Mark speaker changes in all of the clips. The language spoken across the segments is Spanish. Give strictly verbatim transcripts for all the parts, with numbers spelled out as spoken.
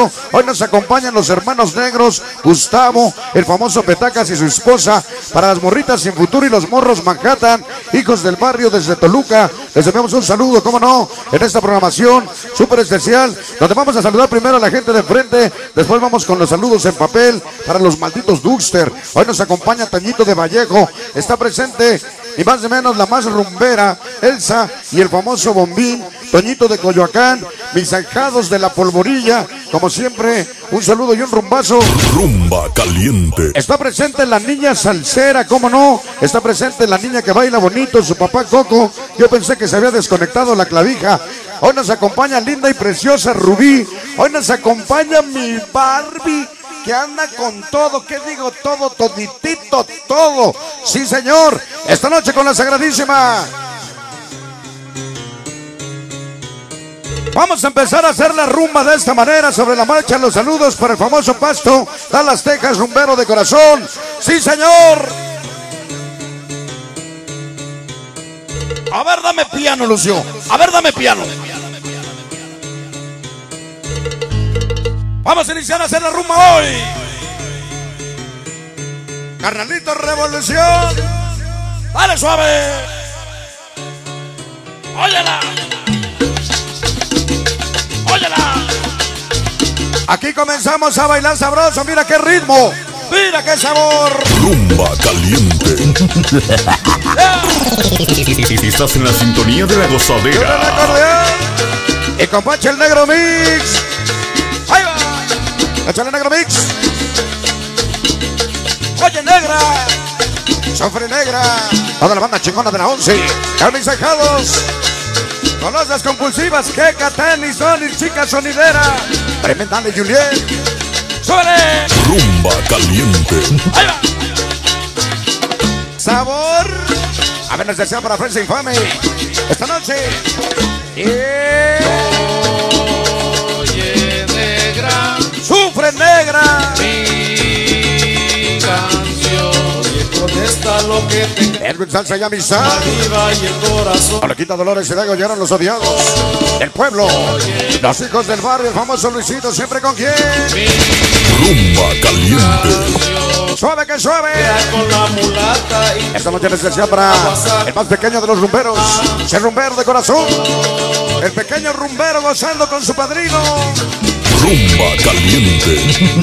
Speaker 1: aniversario. Hoy nos acompañan los hermanos negros, Gustavo, el famoso Petacas y su esposa. Para las morritas sin futuro y los morros Manhattan, hijos del barrio desde Toluca, les enviamos un saludo, cómo no, en esta programación súper especial, donde vamos a saludar primero a la gente de frente, después vamos con los saludos en papel para los malditos Duxter. Hoy nos acompaña Tañito de Vallejo, está presente y más o menos la más rumbera, Elsa y el famoso Bombín, Toñito de Coyoacán, mis ahijados de la Polvorilla, como siempre, un saludo y un rumbazo.
Speaker 2: Rumba caliente.
Speaker 1: Está presente la niña salsera, cómo no, está presente la niña que baila bonito, su papá Coco, yo pensé que se había desconectado la clavija. Hoy nos acompaña linda y preciosa Rubí, hoy nos acompaña mi Barbie, que anda con todo, ¿qué digo? Todo, toditito, todo. Sí, señor. Esta noche con la Sagradísima. Vamos a empezar a hacer la rumba de esta manera, sobre la marcha. Los saludos para el famoso Pasto, Dallas, Texas, rumbero de corazón. Sí, señor. A ver, dame piano, Lucio. A ver, dame piano. Vamos a iniciar a hacer la rumba hoy. Carnalito Revolución. Dale suave. Óyela. Óyela. Aquí comenzamos a bailar sabroso. Mira qué ritmo. Mira qué sabor.
Speaker 2: Rumba caliente. Estás en la sintonía de la gozadera.
Speaker 1: Y con Pacho el Negro Mix. Ahí va. Échale Negro Mix. Oye negra. Sofre negra. Toda la banda chingona de la once. Con mis ahijados. Con las compulsivas. Queca, tenis, Sony, chica sonidera. Tremenda de Juliet. ¡Súbele!
Speaker 2: Rumba caliente.
Speaker 1: Ahí va. Sabor. A ver, nos desea para Friends Infame. Esta noche. Yeah.
Speaker 3: Oye, negra.
Speaker 1: Sufre negra.
Speaker 3: Mi canción. Y contesta lo que te
Speaker 1: Edwin Salsa y amistad.
Speaker 3: arriba y el corazón.
Speaker 1: Alequita Dolores y Dago llegaron los odiados del pueblo. Los hijos del barrio, el famoso Luisito, siempre con quién.
Speaker 2: Rumba caliente.
Speaker 1: Suave que suave.
Speaker 3: Con la mulata y
Speaker 1: Esta noche les desea para el más pequeño de los rumberos, el rumbero de corazón, el pequeño rumbero gozando con su padrino.
Speaker 2: Rumba caliente.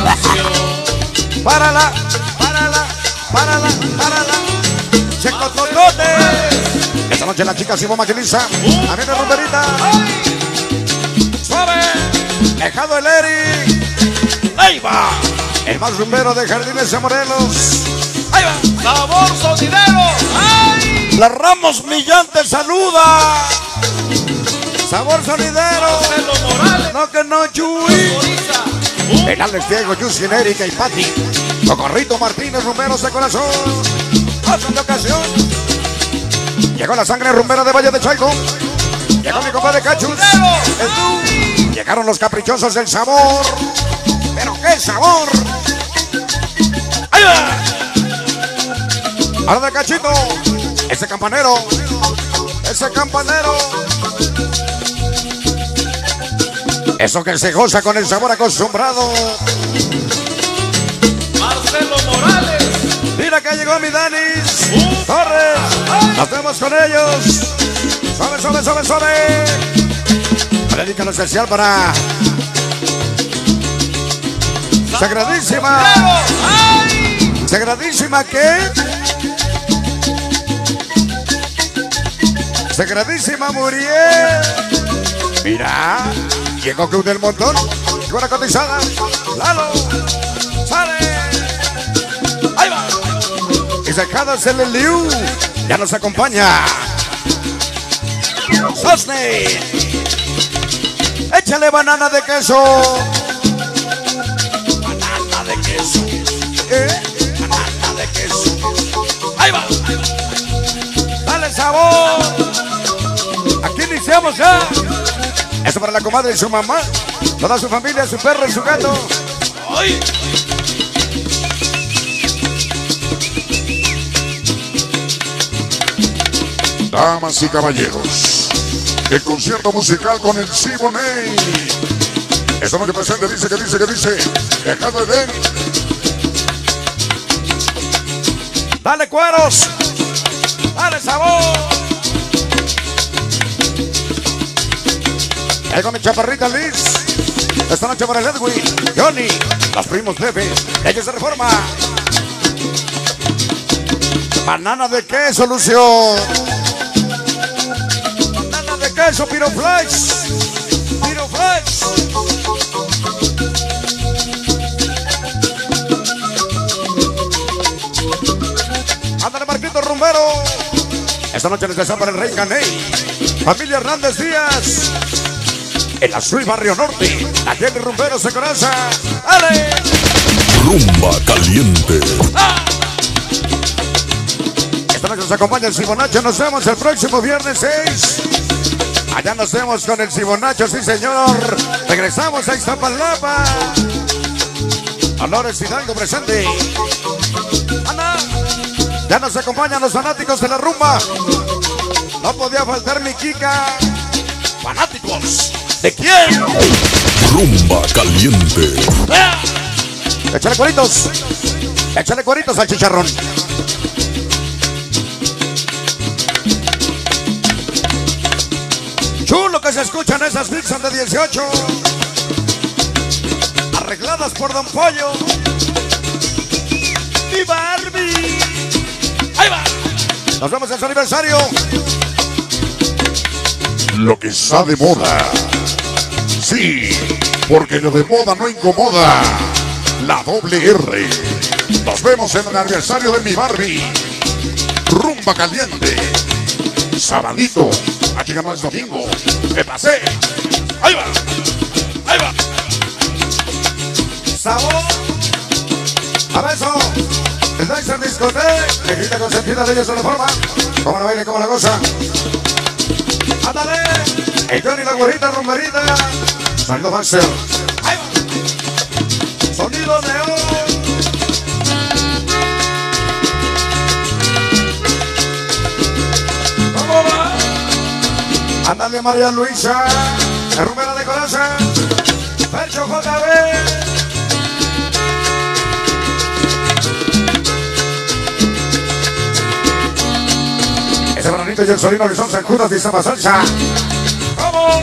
Speaker 1: Párala, párala, párala, párala. Checo Totote. Esta noche la chica Simón Maquiliza. A mí de rumberita. Suave. Dejado el Eri. Ahí va. El más rumbero de Jardines de Morelos. Ahí va.
Speaker 3: sabor sonidero. ¡Ay!
Speaker 1: La Ramos Millante saluda. Sabor sonidero.
Speaker 3: Marcelo Morales.
Speaker 1: No que no, Chuy. El Alex Diego, Yusin, Erika y Pati. Cocorrito Martínez, rumberos de corazón. Otra ocasión. Llegó la sangre rumbera de Valle de Chalco. Llegó mi compadre Cachus. Llegaron los caprichosos del sabor. Pero qué sabor. ¡Ahí va! Ahora de Cachito. Ese campanero. Ese campanero. Eso que se goza con el sabor acostumbrado.
Speaker 3: Marcelo Morales.
Speaker 1: Mira que llegó mi Danis Torres. Nos vemos con ellos. Suave, suave, suave, suave. Dedícalo especial para Sagradísima. Sagradísima, ¿qué? Sagradísima Muriel. Mira, llegó Club del Montón. Llegó la cotizada. Lalo. Sale. Ahí va. Y sacadas el Eliu. Ya nos acompaña Sosne. Échale banana de queso. Banana de queso. ¿Eh? Banana de queso. Ahí va. Dale sabor. Aquí iniciamos ya. Esto para la comadre y su mamá. Toda su familia, su perro y su gato. ¡Ay!
Speaker 2: Damas y caballeros, el concierto musical con el Siboney.
Speaker 1: Estamos de presente, dice que dice que dice. Dejando de ver. Dale cueros. Dale sabor. Ahí con mi chaparrita Liz. Esta noche para el Edwin, Johnny, los primos Leves, ellos se reforma. Banana de queso, Lucio. Banana de queso, Piroflex. Piroflex. Ándale, Marquito Rumbero. Esta noche les desea para el Rey Caney. Familia Hernández Díaz. El Azul Barrio Norte. La Jenny Rumbero se coraza. ¡Dale!
Speaker 2: Rumba Caliente.
Speaker 1: ¡Ah! Esta noche nos acompaña el Sibonacho. Nos vemos el próximo viernes seis. Allá nos vemos con el Sibonacho, sí señor. Regresamos a Iztapalapa. Dolores Hidalgo presente. Ana. Ya nos acompañan los fanáticos de la rumba. No podía faltar mi Kika. Fanáticos. ¿De quién?
Speaker 2: Rumba Caliente.
Speaker 1: ¡Ah! Échale cueritos. Échale cueritos al chicharrón. Chulo que se escuchan esas Dixon de dieciocho. Arregladas por Don Pollo. ¡Mi Barbie! ¡Ahí va! Nos vemos en su aniversario.
Speaker 4: Lo que está de moda. Sí, porque lo de moda no incomoda. La doble R. Nos vemos en el aniversario de mi Barbie. Rumba Caliente. Sabadito. Aquí no es domingo. Me pasé. Ahí va. Ahí va.
Speaker 1: Sabor. A beso. El Dyson Discoteque. Tejita consentida de ellos de la forma. Como la baile, como la goza. Ándale. El Johnny, la güerita rumberita. Sonido Baxter. Ahí va. Sonido neón. ¿Cómo va? Ándale, María Luisa. La rumbera de corazón. Percho J B. Ese bananito y el solino que son San Judas y Samba Salsa. ¡Vamos!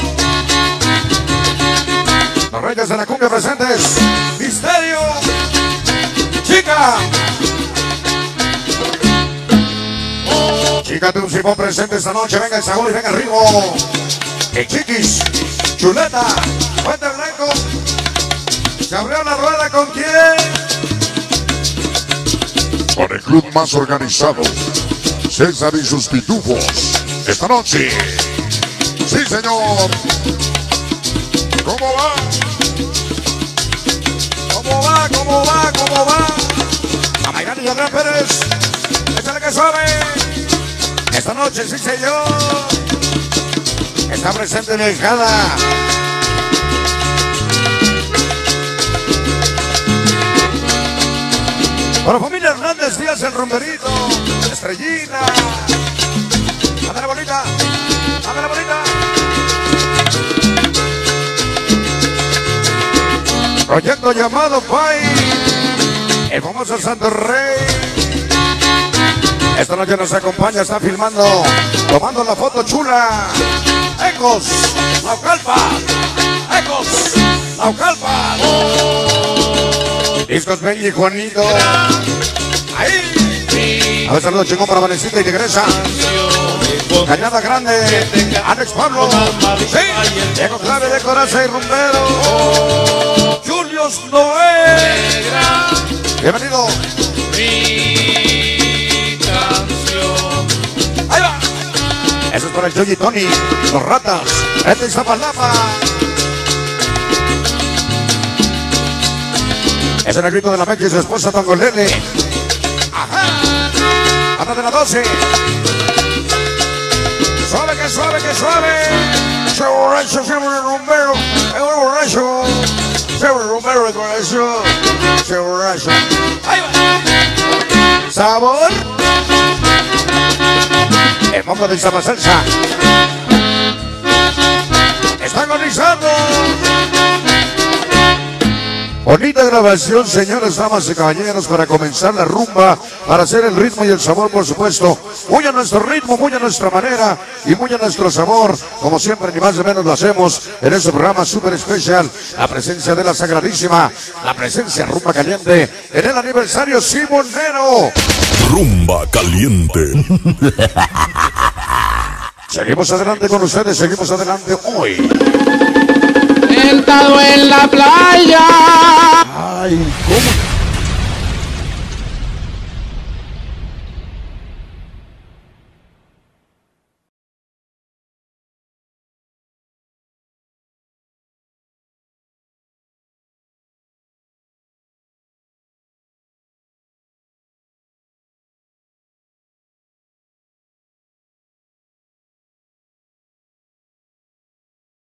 Speaker 1: Los reyes de la cumbia presentes. Misterio. Chica. Chica de un Simón presente esta noche. Venga el sabor y venga el ritmo. El Chiquis. Chuleta. Fuente Blanco. Se abrió la rueda con quién.
Speaker 4: Con el club más organizado. César y sus pitufos. Esta noche. Sí, señor. ¿Cómo va?
Speaker 1: ¿Cómo va? ¿Cómo va? ¿Cómo va? A Mayrani y Adrián Pérez. Échale que suave. Esta noche, sí, señor. Está presente mi hijada. Bueno, familia Hernández Díaz, el rumberito. Estrellina. Dame la bolita. Dame la bolita. Proyecto llamado Pai. El famoso Santo Rey. Esta noche nos acompaña, está filmando, tomando la foto chula. Ecos, Naucalpa. Ecos, Naucalpa. Discos Benji y Juanito. Ahí. A ver, saludos chingón para Valencinta y Tigresa. Cañada Grande. Alex Pablo. Sí. Diego Clave de Coraza y Rumbero. Julius Noé. Bienvenido. Ahí va. Eso es para el Joy y Tony. Los Ratas. Este es Zapalapa. Es el grito de la Meca y su esposa Tongolele. Ajá. Anda de la doce. Suave, que suave, que suave. Se borracho, se rumbero. Se borracho. Se rumbero de corazón. Se borracho. Ahí va. Sabor. El mongo de Samba Salsa. Está agonizando. Bonita grabación, señores, damas y caballeros, para comenzar la rumba, para hacer el ritmo y el sabor, por supuesto. Muy a nuestro ritmo, muy a nuestra manera y muy a nuestro sabor. Como siempre, ni más ni menos lo hacemos en este programa súper especial. La presencia de la Sagradísima, la presencia Rumba Caliente en el aniversario simonero.
Speaker 2: Rumba Caliente.
Speaker 1: Seguimos adelante con ustedes, seguimos adelante hoy.
Speaker 5: Sentado en la playa.
Speaker 1: Ay, ¿cómo?